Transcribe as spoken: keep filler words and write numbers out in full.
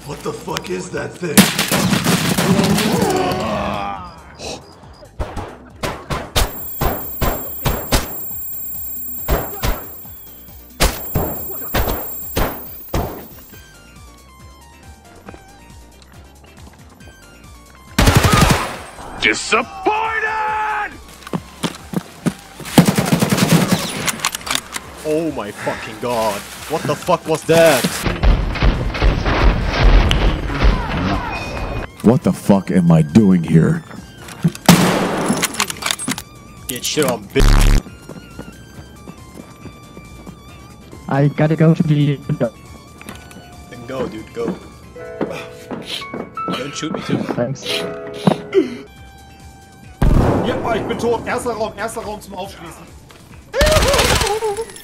What the fuck is that thing? Disappointed! Oh my fucking god. What the fuck was that? What the fuck am I doing here? Get shit on, bitch. I gotta go to the window. Then go, dude, go. Don't shoot me too. Thanks. Ja, ich bin tot. Erster Raum, erster Raum zum Aufschließen.